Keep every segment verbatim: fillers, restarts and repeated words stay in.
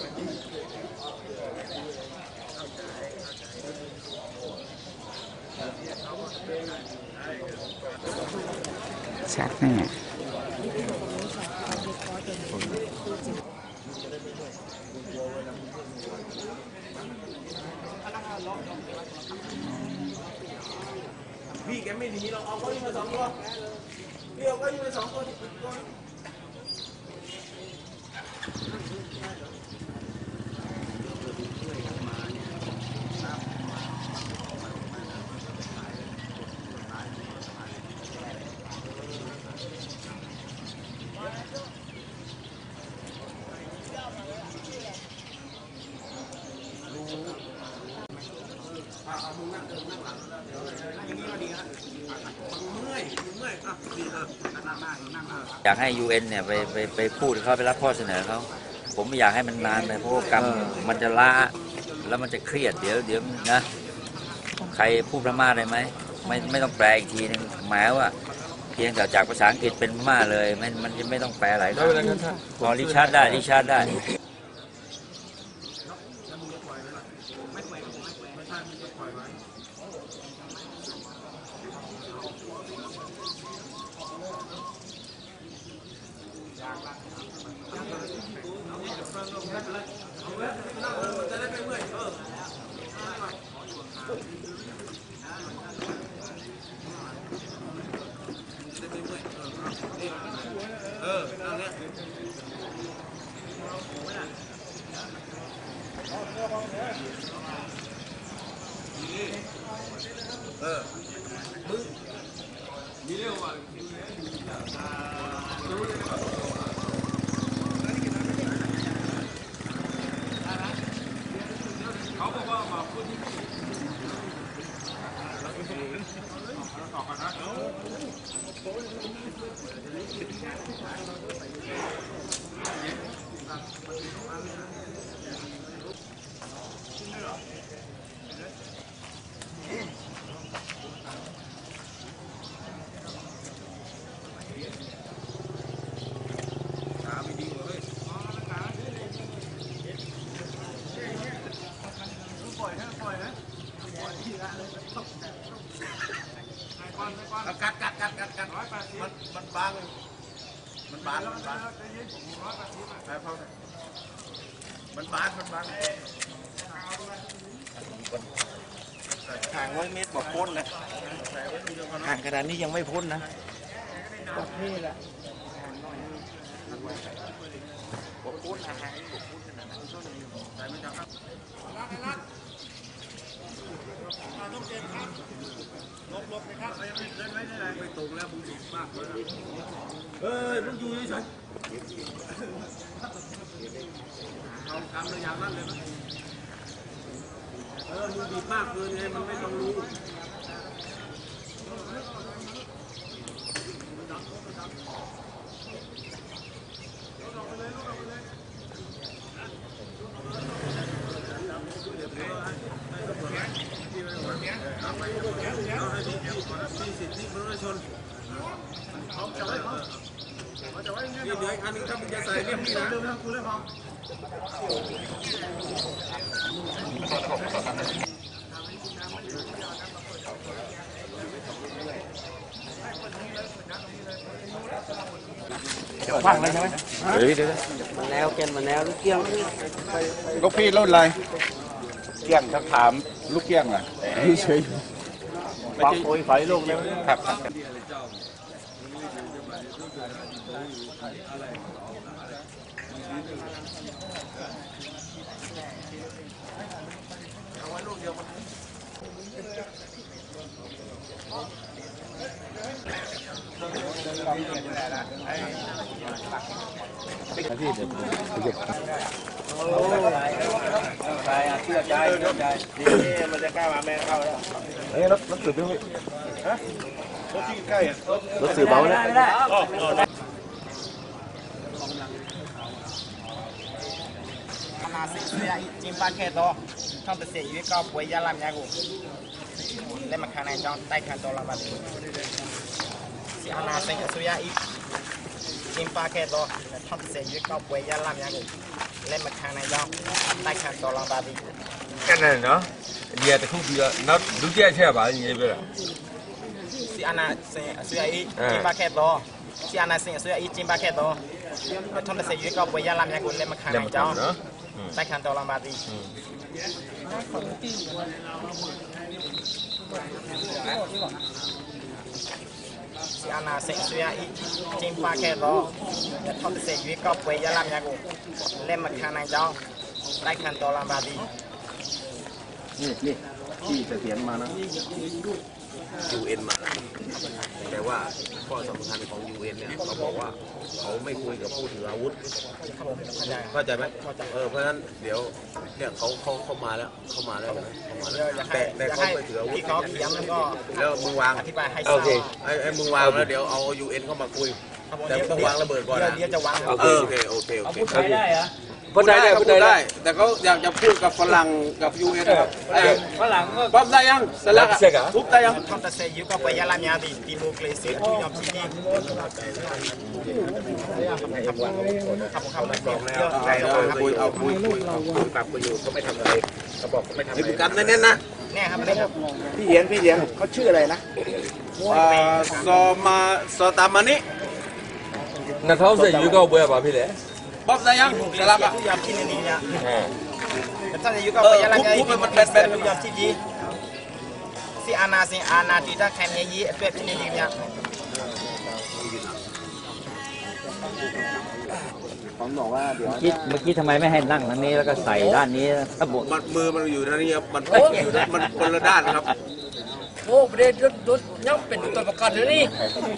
ชัดแน่พี่แกไม่หนีเราเอาเขาอยู่มาสองตัวพี่เอาเขาอยู่มาสองตัวอยากให้ ยู เอ็น เนี่ยไปไปไปพูดเขาไปรับข้อเสนอเขาผมไม่อยากให้มันนานเลยเพราะกรรมมันจะล้าแล้วมันจะเครียดเดี๋ยวเดี๋ยวนะใครพูดพม่าได้ไหมไม่ไม่ต้องแปลอีกทีนึงหมายว่าเพียงแต่จากภาษาอังกฤษเป็นพม่าเลยมันมันจะไม่ต้องแปลหลายครั้งพอริชาร์ดได้ริชาร์ดได้เออเอาเนี้ยเออมึงมีเรื่องว่าเขาบอกว่ามาพูดที่ต่อกันนะกัดกัดกัดกัดกัดมันมันบางมันบางมันบางมันบางมันบางห่างร้อยเมตรบอกพ้นนะห่างขนาดนี้ยังไม่พ้นนะนี่แหละบอกพ้นห่างบอกพ้นขนาดนั้นใส่ไม่จับครับต้องเจ็บครับลบลบนะครับไม่ไม่เล่นไม่ได้ไม่ตรงแล้วมึงดีมากเลยเฮ้ยมึงอยู่เฉยเอาทำเลยอย่างนั้นเลยนะเออมึงดีมากเลยไงมันไม่ต้องรู้มีสิทธิมนุษยชนเขาจะไว้เขาจะไว้นี่เดี๋ยวอีกอันนึงถ้ามึงจะใส่เรียบนี่นะเรื่องกูเรื่องของฟังเลยใช่ไหมเฮ้ยเดี๋ยวมันแนวเกณฑ์มันแนวลูกเกี้ยงลูกพี่รุ่นอะไรเกี้ยงถ้าถามลูกเกี้ยงอ่ะเฉยปอกโอยไฟลูกเลยครับพี่เดี๋ยวผมจะโอ้ใครอ่ะเชื่อใจเชื่อใจนี่มันจะกล้ามาแม่เข้าแล้วเฮ้ยรถรถสืบด้วยฮะรถที่ใกล้รถสืบเบาเนี่ยนาสิเสียจิมปาแค่ตัวช่องเตะเสียอยู่ก็ป่วยยาลามยากูเล่นมาข้างในจองใต้ข้างตัวละบาทเสียนาสิเสียอีจิมปาแค่ตัวช่องเตะเสียอยู่ก็ป่วยยาลามยากูเล่นมาคางในย่องได้คางตัวลองบาดีกันนั่นเนาะเดียตะคุပြီးတော့နောက်ဒုတိယအချက်ပါညီလေးပြောတာစီအာနာစင်အဆွေအေးကျင်းပခဲ့တော့စီအာနာစင်အဆွေအေးကျင်းပခဲ့တော့ထုံးတဲ့ရွေးကောက်ပွဲရလာများကိုလက်မခံနိုင်ကြောင်းတိုက်ခံတော်လာပါသည်စီအာနာစင်အဆွေအေးကျင်းပခဲ့တော့ထုံးတဲ့ရွေးကောက်ပွဲရလာများကိုလက်မခံနိုင်ကြောင်းတိုက်ခံတော်လာပါသည်นี่นี่ที่เสถียรมานะยู เอ็น มาแต่ว่าข้อสำคัญของ ยู เอ็น เนี่ยเขาบอกว่าเขาไม่คุยกับผู้ถืออาวุธเข้าใจไหมเออเพราะฉะนั้นเดี๋ยวเนี่ยเขาเขาเข้ามาแล้วเข้ามาแล้วเข้ามาแล้วแต่แต่เขาไม่ถืออาวุธที่เขาเขียนมันก็แล้วมึงวางอธิบายให้โอเคไอ้ไอ้มึงวางแล้วเดี๋ยวเอา ยู เอ็น เข้ามาคุยแต่ต้องวางระเบิดก่อนนะเดี๋ยวจะวางเออโอเคโอเคโอเคพูดได้เหรอพูดได้พูดได้แต่เขาอยากจะพูดกับฝรั่งกับ ยู เอ็น ครับฝรั่งก็ป๊อปได้ยังสลักปุ๊บได้ยังทำแต่เสียยุก็ไปยาลามีอาดีดีโมเกรซีทุกยอมที่นี่ขับขับมาบอกแล้วเอาคุยเอาคุยคุยเอาคุยปรับคุยอยู่ก็ไม่ทำอะไรเขาบอกไม่ทำอะไรกันแน่นๆนะแน่ครับแน่ครับพี่เหียนพี่เหียนเขาชื่ออะไรนะซอมาซอตามานิနှစ်ထောင်ဆယ်ရွေးကောက်ပွဲပါဖြစ်လေป๊อปได้ยังสลักอ่ะทุกยอมที่นี่เนี่ยဟမ်แต่ถ้าจะยุก็ไปยาลามีอาดีมันเป็นเป็นทุกยอมที่นี่si อาณาสิอาณาที่ถ้าแข่งยี่เอฟเอฟที่นี่เนี่ยผมบอกว่าเดี๋ยวคิดเมื่อกี้ทำไมไม่ให้นั่งทางนี้แล้วก็ใส่ด้านนี้ถ้าบวกมันมือมันอยู่ทางนี้ครับมันอยู่มันคนละด้านครับโอ้ประเด็นรถรถย่อมเป็นตัวประกันเลยนี่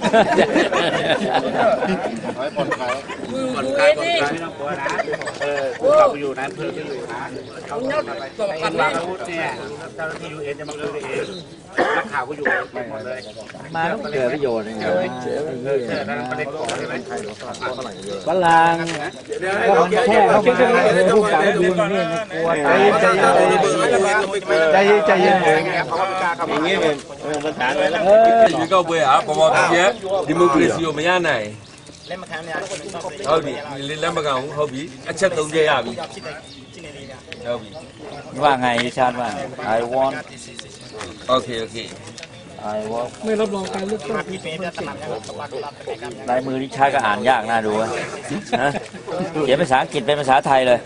ให้ผ่อนคลายมือผ่อนดูคลายเองผ่อนนี่คลายเออคุณกลับไปอยู่นะเพื่อนที่อยู่นะเขาย่อมตัวประกันวานี่งอาวุธเนี่ยเจ้าหน้าที่ยูเอ็นจะมาคุยเองนักข่าวก็อยู่ไปหมดเลยมาต้องเกิดประโยชน์ยังไงวะเออแค่นั้นประเด็นก่อนใช่ไหมฝรั่งเดี๋ยวให้ก็เรามันเกี่ยวแค่เราเขาเกี่ยวไม่กันได้เลยพูดจังหวะกับเดี๋ยวดูนี่ไม่กลัวใจเย็นใจเย็นใจเย็นใจเย็นใจเย็นอย่างนี้เป็นภาษาเลยแล้วเออရွေးကောက်ပွဲဟာပေါ်ပေါ်ပြည့်ဒီမိုကရေစီကိုမရနိုင်เล่นมาแข่งเนี่ยဟုတ်ပြီလက်မကန်ဘူးဟုတ်ပြီအချက်သုံးချက်ရပြီยอมที่ไหนที่นี่เนี่ยဟုတ်ပြီว่าไงชาติว่า I want โอเคโอเค I want ไม่รับรองการเลือกตั้งมาพี่เป็นจะตลาดเนี่ยตลาดตลาดเป็นไงครับลายมือที่ใช้ก็อ่านยากน่าดูอะฮะเขียนภาษาอังกฤษเป็นภาษาไทยเลย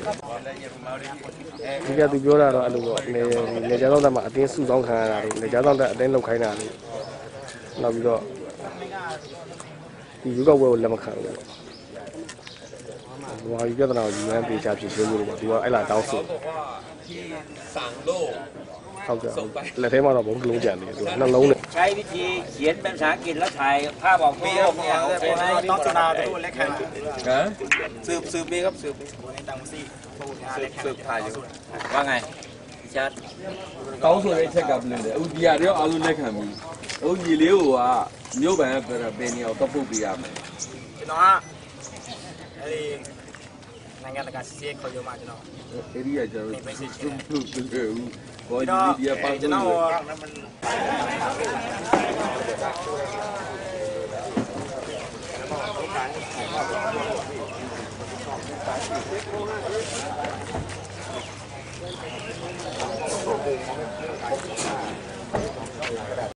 ဒီကသူပြောတာတော့အဲ့လိုပေါ့လေလေကြားတော့မှာအတင်းစုဆောင်ခံရတာလေကြားတော့အတင်းလောက်ခိုင်းတာလေနောက်ပြီးတော့ဒီရုပ်ကဝဲကိုလက်မခံဘူးဟိုဟာဒီပြဿနာကိုယူရန်ပေချဖြစ်ရှင်းလို့ပေါ့သူကအဲ့လာတောင်းဆိုสั่งโลกဟုတ်ကဲ့လက်ထဲမှာတော့ဘုံလုံးကြံနေတယ်သူကနှလုံးနဲ့ใช้วิธีเขียนเป็นภาษาอังกฤษแล้วถ่ายภาพออกมาเนี่ยโอเคไหมต้องจุฬาดูเล็กแข่งဟမ်สืบสืบมีครับสืบในต่างประเทศสืบสืบถ่ายอยู่ว่าไงชาติတောင်းဆိုတဲ့အချက်ကဘယ်လိုလဲအခုဒီဟာတွေရောအားလုံးလက်ခံပြီအခုညီလေးကိုကမြို့ပန်ကပင်နေအောင်တပုတ်ပေးရမယ်ကျွန်တော်ကအဲဒီနိုင်ငံတကာစီးစီးခေါ်ရမှာကျွန်တော်အဲ့ဒီကကျွန်တော်တို့သူ့သူ့ဘူးဘောကျွန်ဒီတော်ဒီကပတ်ကျွန်လို့တော်